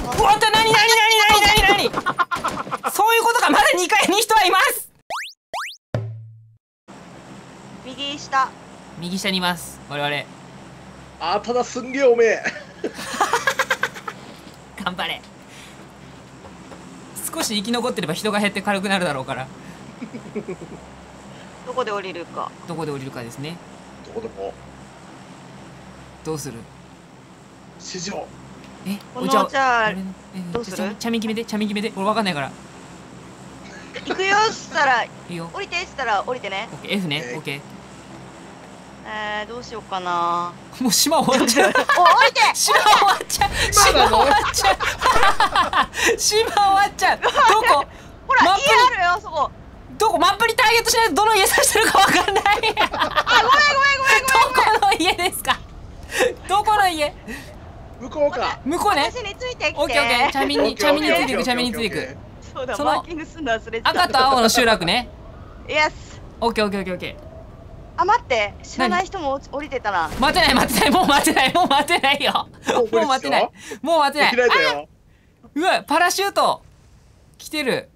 おっと、なにそういうことか。まだ2階に人はいます。 右下。 右下にいます我々。 あ、ただすんげえおめえ。 頑張れ。少し生き残ってれば人が減って軽くなるだろうから。 どこで降りるか。 どこで降りるかですね。 どこでもどうする。 指示を。 このじゃあどうする。 チャミン決めて、チャミン決めて。俺分かんないから。 行くよっつったらいいよ。 降りてっつったら降りてね。 オッケー、F ね。オッケー。 どうしようかな。 もう島終わっちゃう。 お、降りて。 島終わっちゃう。島終わっちゃう。島終わっちゃう。どこ。 ほら、 マップに家あるよそこ。 どこ。マップにターゲットしないとどの家指してるか分かんない。 あ、ごめん。 どこの家ですか。どこの家。 向こうか。 向こうね。 私についてきて。 オッケーオッケー。チャミンについていく。チャミンについていく。 そうだ、 そのマーキングすんの忘れてた。 赤と青の集落ね。 イエス。 オッケーオッケーオッケーオッケー。 あ、待って、知らない人も降りてたな。 待てない待てない、もう待てない、もう待てないよ。もう待てない、もう待てない。 開いたよ。 うわ、パラシュート来てる。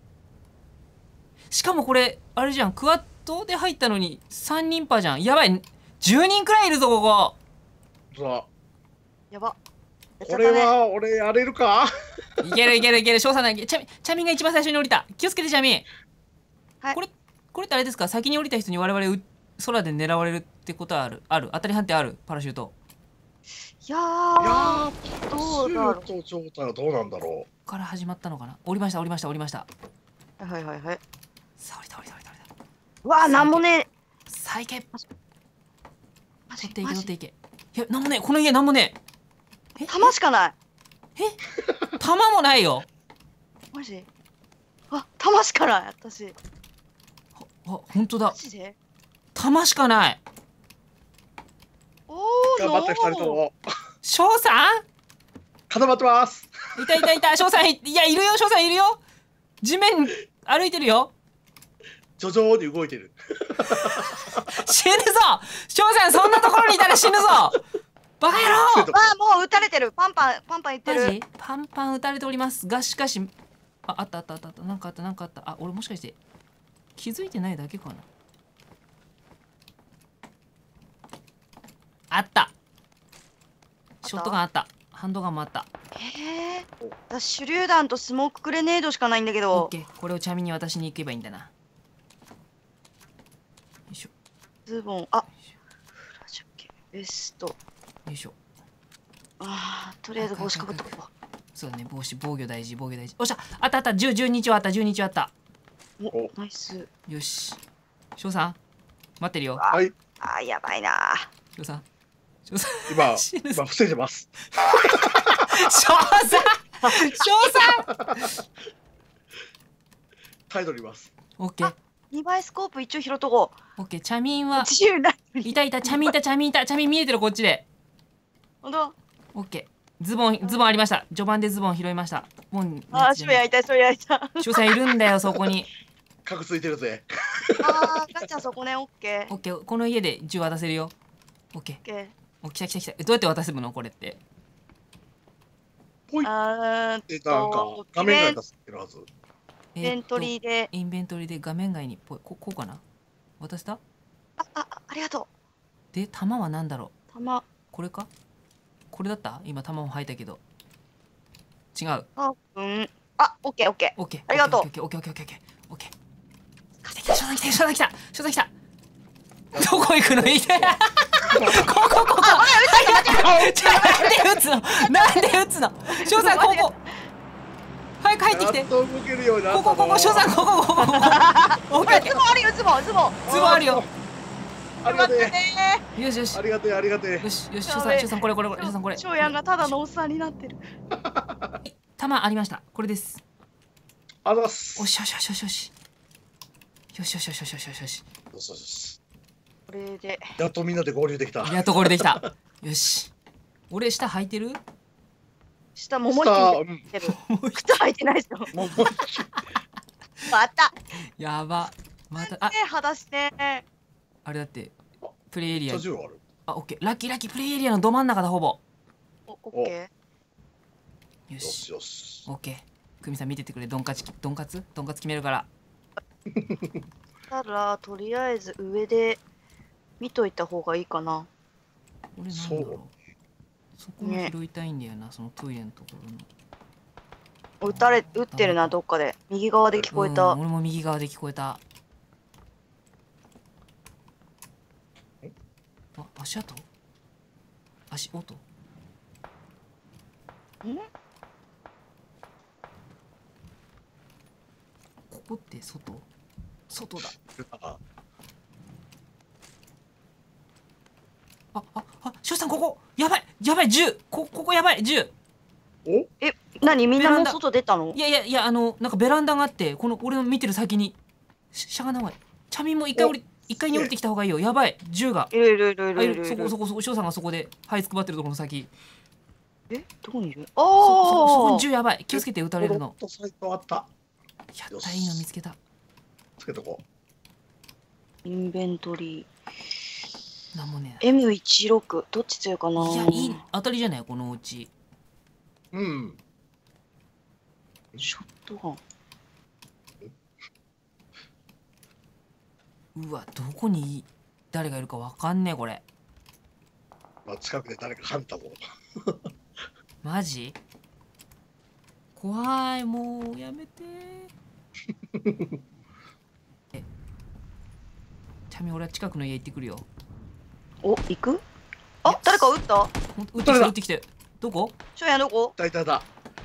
しかもこれあれじゃん、クワッドで入ったのに3人パじゃん。やばい、10人くらいいるぞここ。 さやば。 あ、これは俺やれるか。 いけるいけるいける。翔さんだけ。チャミンが一番最初に降りた。気をつけてチャミン。 はい。 これってあれですか、先に降りた人に我々空で狙われるってことはある当たり判定ある。パラシュート。 いやー、どうだろう。 シュート状態はどうなんだろう。 から始まったのかな。降りました降りました降りました。 はいはいはい。 さあ降りた降りた降りた降りた。 うわー、なんもね。 さあ行け。 マジ取っていけ取っていけ。いや、なんもねえ、この家なんもねえ。 弾しかない。 弾もないよ。 マジ。あ、弾しかない。私。 あ、本当だマ。ジで。 弾しかない。 お頑張って2人とも。 翔さん固まってます。 いたいたいた。翔さんいや、いるよ。翔さんいるよ。地面歩いてるよ。 徐々に動いてる。 死ぬぞ。翔さんそんなところにいたら死ぬぞ。バカ野郎。 あ、もう撃たれてる。パンパン言ってる。 マジパンパン打たれておりますが、しかしあったなんかあったあ、俺もしかして気づいてないだけかな。あった。ショットガンあった。ハンドガンもあった。 へえ。私手榴弾とスモークグレネードしかないんだけオッど。 ケー。これをチャミに渡しに行けばいいんだな。よいしょズボン、あ、フラジャケ、ベスト。 よいしょ。 あー、とりあえず帽子かぶっとこう。 そうだね、防御大事防御大事。おっしゃ、あったあった。12丁あった12丁あった。 お、ナイス。 よし。翔さん待ってるよ。 はい。 あー、やばいな。 翔さん今死ぬぞ防いでます。 翔さん態度にいます。 オッケー 2倍スコープ一応拾っとこう。 オッケー。チャミンは自由ない。 いたいた。チャミンいたチャミンいた。チャミン見えてるこっちで。 ほんと。 オッケー。ズボンありました。序盤でズボン拾いました。もうあー、それやりたい、それやりたい。 翔さんいるんだよそこに。 核ついてるぜ。 あー、ガチャそこね、オッケー。 オッケー。この家で銃渡せるよ。オッケー。 オッケー。 お、来た来た来た。どうやって渡せるのこれって。 ポイあってなんか画面外出すってるはず。 インベントリーで。 インベントリーで画面外にこうかな。渡した。 ありがとで弾は何だろう。 う。弾。 これか。これだった。今弾も吐いたけど違う。 あ、うん。あ、オッケーオッケー。 オッケー。 ありがとう。 オッケーオッケーオッケーオッケーオッケー。来た来た。翔さん来た翔さん来た翔さん来た。どこ行くのいて。ここ。なんで撃つのなんで撃つの。翔さんここ。早く入ってきて。 やっと動けるようになったの。 ここ翔さんここ。オッケーオッケー。 ズボンあるよ、ズボン。 ズボンあるよ。 ありがてよしよし。 え。ありがてえありがてえ。 よしよし。翔さんこれ翔さんこれ。 翔やんがただのおっさんになってる。 弾ありました。これです。 あざっす。 よしよしよしよしよし。よしよしよしよしよしよし。 よしよし。 これで。 やっとみんなで合流できた。 やっとこれできた。よし。俺下履いてる？ 下ももいってる。靴履いてないですよ。 もうまた。 やば。また。あ、 裸足ね。 あれだってプレイエリア。 銃ある。 あ、オッケー。ラッキープレイエリアのど真ん中だほぼ。 オッケよししよし。 オッケー。久美さん見ててくれ。ドンカツ決めるから。 ただとりあえず上で見といた方がいいかな。 これなんだろう。そこも拾いたいんだよな、そのトイレのところの。 撃ってるな、どっかで。右側で聞こえた。 俺も右側で聞こえた。あ、足音ここって外だ。翔さんここやばい銃ここやばい銃。 お何みんなもう外出たの？ いやなんかベランダがあって、この俺の見てる先にしゃがない。チャミンも一階に降りてきた方がいいよ。やばい銃が。 いる。 そこ翔さんがそこではいつくばってるところの先。 どこにいる？ そこに銃やばい。気をつけて撃たれるの。 サイトあった。 やった、いいの見つけた。 つけとこインベントリー。 なんもねえ。M16 どっち強いかな？ いや、いい当たりじゃないこのうち。 う。うん。 ショットガン。 うわ、どこに誰がいるかわかんねえこれ。 まあ近くで誰かハンターも。 マジ？怖い、もうやめて。ちなみに俺は近くの家行ってくるよ。 お、行く？あ、誰か撃った？ 撃ってきて。どこ？ しょうやどこ？ だ。N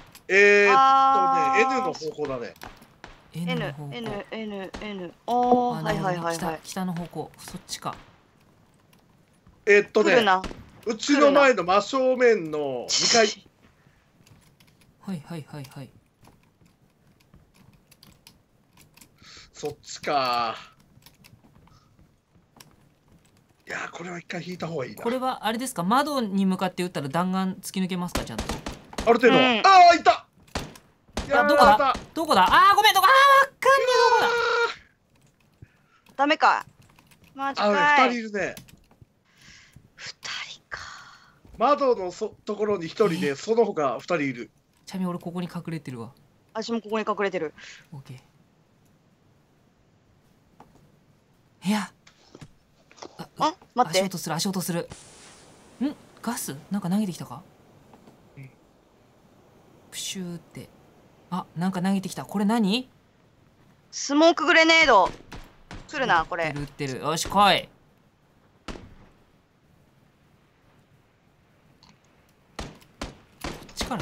の方向だね。 N の方向。 N。はい。 北の方向、そっちか。 うちの前の真正面の2階。 はい。 そっちか。いやこれは一回引いた方がいいな。 これはあれですか、窓に向かって撃ったら弾丸突き抜けますか、ちゃんと。 ある程度。ああ、いた。 どこだああ、ごめん、わかんねえ、どこだ。 ダメか。マジかい。 2人いるね。 2人か。 窓のところに1人で、その他2人いる。 ちなみに俺ここに隠れてるわ。 私もここに隠れてる。 オッケー。いや。 待って。 足音する。ん？ガス？なんか投げてきたか？プシューって。あ、なんか投げてきた。これ何？ スモークグレネード。来るな、これ。 撃ってる。よし、来い。こっちから？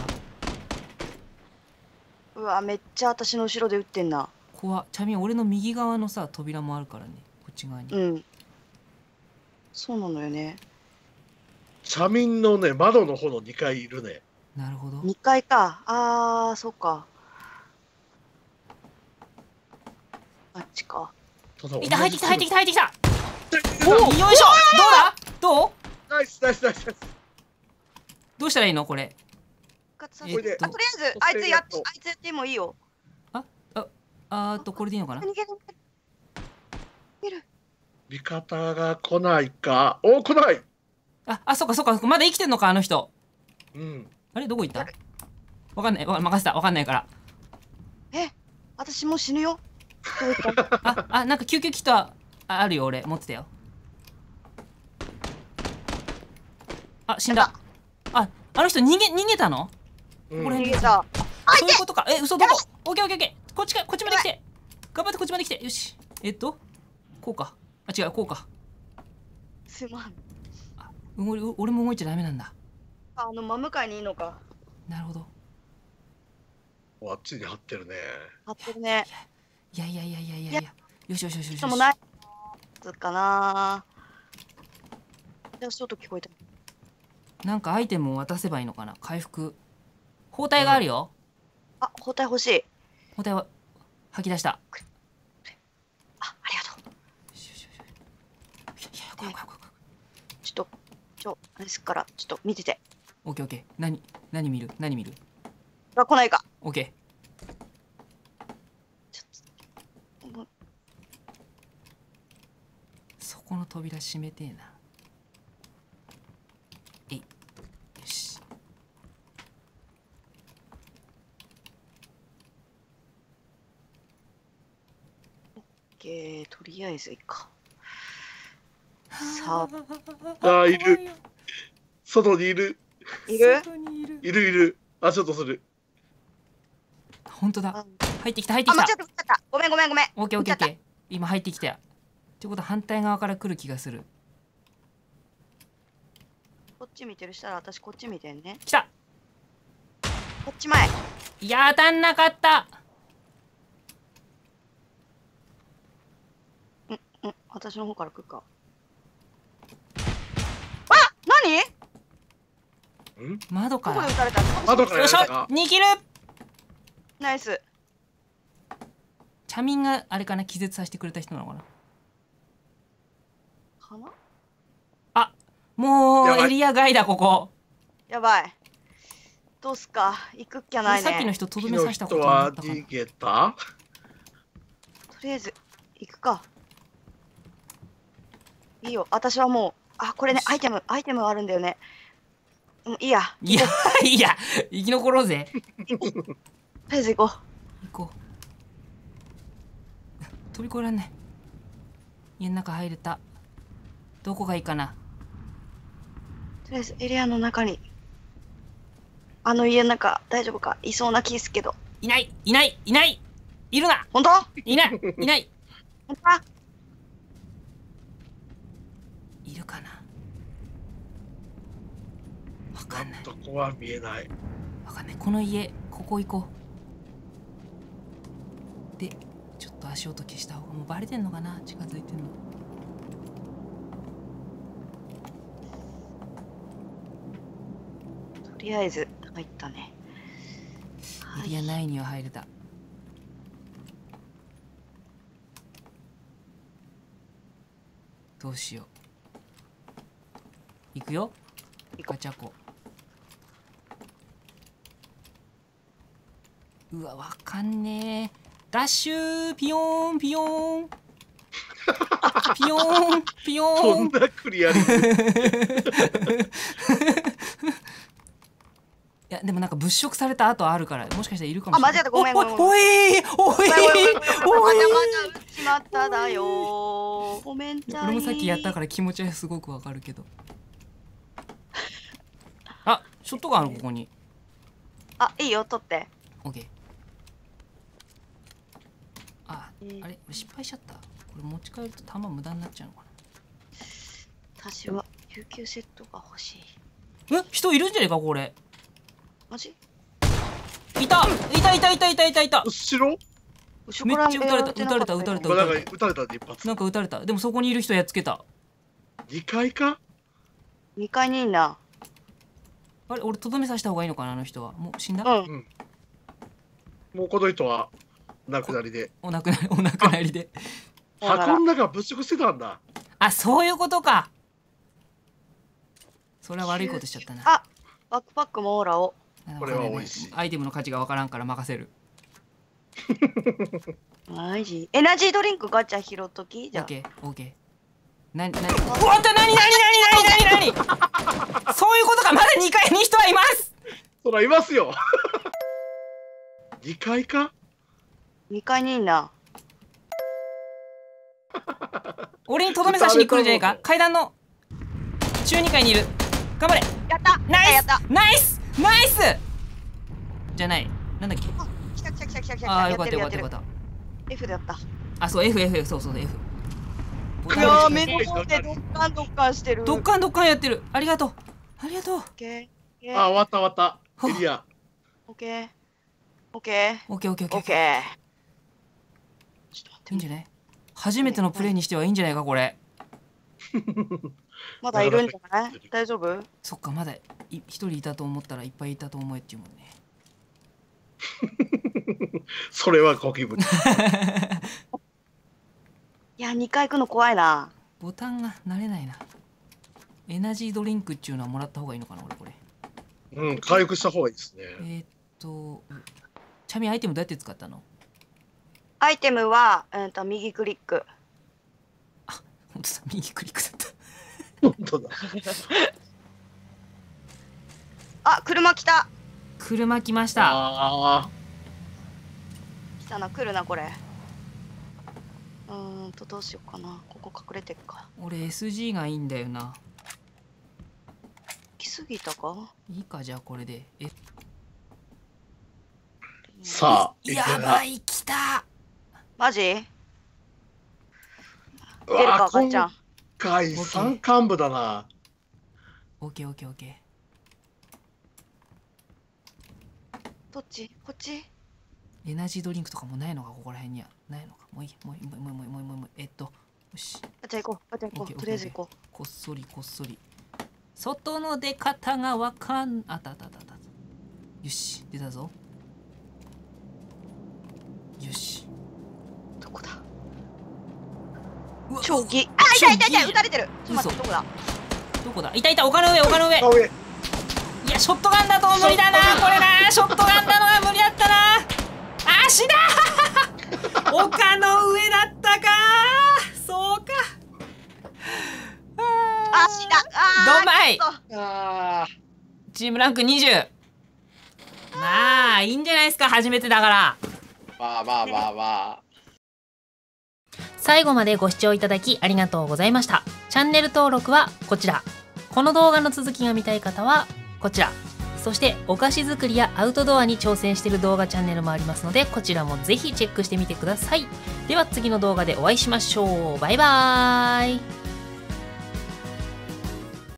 うわ、めっちゃ私の後ろで撃ってんな。 怖っ。ちなみに俺の右側のさ、扉もあるからね。こっち側に。 うん。そうなのよね。 チミンのね、窓の方の2階いるね。 なるほど。 2階か。そっか。あっちか。 入ってきた。よいしょ。どう？ ナイス。 どうしたらいいのこれ？ とりあえずあいつやってもいいよ。 これでいいのかな？ 逃げる。 味方が来ないか。来ない。 そっか。まだ生きてんのか、あの人。 うん。 あれどこ行った？わかんない。任せた。わかんないから。 私もう死ぬよ。 なんか救急キットあるよ、俺。持ってたよ。死んだ。あの人逃げたの？ うん、 逃げた。 そういうことか。嘘どこ？オッケー。こっちまで来て。頑張ってこっちまで来て。よし。こうか。違う、こうか。 すまん。 俺も動いちゃダメなんだ。 真向かいにいいのか。 なるほど。 あっちに張ってるね。 張ってるね。 いや。よし。 でもない。つかな。ちょっと聞こえた。 なんかアイテムを渡せばいいのかな。回復。包帯があるよ。 包帯欲しい。 包帯は吐き出した。 ありがとう。 怖い。 あれですから、ちょっと見てて。 オッケー。何見る？ 来ないか。 オッケー。そこの扉閉めてえな。よし。 とりあえずいいか。さあ、いる。外にいる。 いる外にいる。 いるいる。足音する。 本当だ。 あ、 入ってきた入ってきた。 間違った間違った。ごめんごめんごめん。 オッケーオッケーオッ見ちゃっケー。今入ってきたよ。ってことは反対側から来る気がする。 こっち見てるしたら私こっち見てんね。 来た。 こっち前。 いや当たんなかった。 私の方から来るか。あ、何？ ん？ 窓からどこで撃たれた？ 窓からよいしょやられたか。 逃げる。 ナイス。 チャミンがあれかな、気絶させてくれた人なのかな。 かな？ あ、もやばいうエリア外だここ。 やばい。どうすか？行くっきゃないね。 さっきの人とど火のめさせたこと人はになったかな。 逃げた。 とりあえず行くか。いいよ。私はもう、あ、これね、アイテムあるんだよね。いいや。 いやいいや生き残ろうぜ。 とりあえず行こう。 行こう。飛び越えらんない。家の中入れた。どこがいいかな。 とりあえずエリアの中に。あの家の中大丈夫か？いそうな気すけど。 いないいないいないいるな。 本当？ いないいない。 本当だ？ いるかな。わかんないどこは見えない。 わかんない。この家ここ行こう。でちょっと足音消した方がもうバレてんのかな、近づいてんの。 とりあえず入ったね。 エリア内には入れた。どうしよう。行くよ。 行こガチャコ。うわ、わかんねえ。ダッシューピヨーンピヨーンピヨーンピヨーン。 そんなクリアリング。 いやでもなんか物色された跡あるからもしかしたらいるかもしれない。 あ間違ったごめんごめんおいおいごめんごめんごめんおいまた撃っちまっただよー。ごめんちゃい。 俺もさっきやったから気持ちはすごくわかるけど。あ、ショットガンあるここに。 あ、いいよ取って。 オッケー。あ、あれ俺失敗しちゃった。これ持ち帰ると弾無駄になっちゃうのか私は救急セットが欲しい。 な。人いるんじゃねえかこれ。 マジ？ いたいたいたいたいたいたいた。 後ろ？ 後ろからめっちゃ撃たれた撃たれた撃たれたなんか撃たれたね一発。 なんか撃たれた。でもそこにいる人やっつけた。 2階か？ 2階にいんな。 あれ俺とどめさせた方がいいのかな。あの人はもう死んだ。 うんもうこの人は亡くなりで。 お亡くなりお亡くなりで。 箱の中物色してたんだ。 あ、そういうことか。それは悪いことしちゃったな。 あ、バックパックもオーラを。 これは美味しい。 アイテムの価値がわからんから任せる。 マジ？エナジードリンクガチャ拾っときじゃあ。 オッケーオッケー。なになに。うわっとなになになになになになに。そういうことか。まだ2階に人はいます。 そらいますよ。2階か 2階にいんな。 俺にとどめさしに来るんじゃねえか。階段の中2階にいる。頑張れ。 やったナイスやったナイスナイスじゃない。なんだっけ。 あ、来た来た来た来た来た。 ああ、よかったよかやるったよかった。 F でやった。 あ、そう F そうそう F。 いやー、めっちゃドッカンドッカンしてる。 どっかんどっかんやってる。ありがとうありがとう。 オッケー。 あ、終わった終わった。エリア。 オッケー。オッケー。 オッケーオッケーオッケーオッケー。ちょっと待って。 いいんじゃない。初めてのプレイにしてはいいんじゃないかこれ。 まだいるんじゃない？大丈夫？ そっか、まだ一人いたと思ったらいっぱいいたと思えっていうもんね。 それはゴキブリ。 いや、2回行くの怖いな。 ボタンが慣れないな。エナジードリンクっていうのはもらった方がいいのかな俺これ。 うん、回復した方がいいですね。 ちなみにアイテムどうやって使ったの。 アイテムは、右クリック。 ほんとだ、右クリックだった。 本当だ。 あ、車来た。 車来ました。 ああ。 来たな、来るな、これ。 どうしようかな。ここ隠れてっか。 俺 SG がいいんだよな。 来すぎたか。 いいか、じゃあこれで。 さあ、 やばい、来た。 マジ？出うるか、 わ赤ちゃん。 今回山間部だな。 オッケーオッケーオッケどっち？こっち？ ー。エナジードリンクとかもないのか、ここら辺には。ないのか。もういい、もういい、もういい、もういい、もういい、もういい。よし。 あ、じゃあ行こう。あ、じゃあ行こう。とりあえず行こう。 こっそりこっそり。外の出方がわかん。あったあったあったあった。よし、出たぞ。よし。 どこだ？ うわ将棋。あ、いたいたいた、撃たれてる。ちょっと待って、どこだ？ どこだ？いたいた、丘の上、丘の上。 あ上。 いや、ショットガンだと無理だな、これな。ショットガンなのは無理だったな。足だ丘の上だったか。そうか。 足だ。 どんまい。 あチームランク20。まあいいんじゃないですか、初めてだから。 まあまあまあまあ。 最後までご視聴いただきありがとうございました。チャンネル登録はこちら。この動画の続きが見たい方はこちら。そしてお菓子作りやアウトドアに挑戦している動画チャンネルもありますので、こちらもぜひチェックしてみてください。では次の動画でお会いしましょう。バイバーイ。